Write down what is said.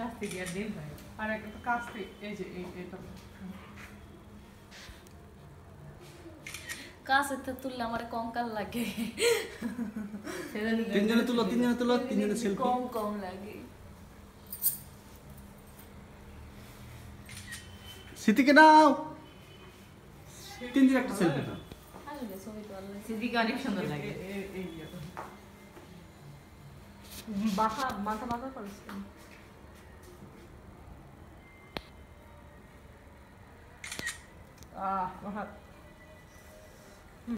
কাস্তে গিয়ে দিন ভাই আর একটা কাস্তে এই যে এটা কাছে তো তুললে আমার কঙ্কাল লাগে তিনজনে তুলো তিনজনে সেলফি কম কম লাগে স্মৃতিকে নাও তিনজন একটা সেলফি নাও আসলে ছবি তো আল্লাহ সিদ্দিকে অনেক সুন্দর লাগে এই বাঁকা মাথা বাঁকা করেছে মাথা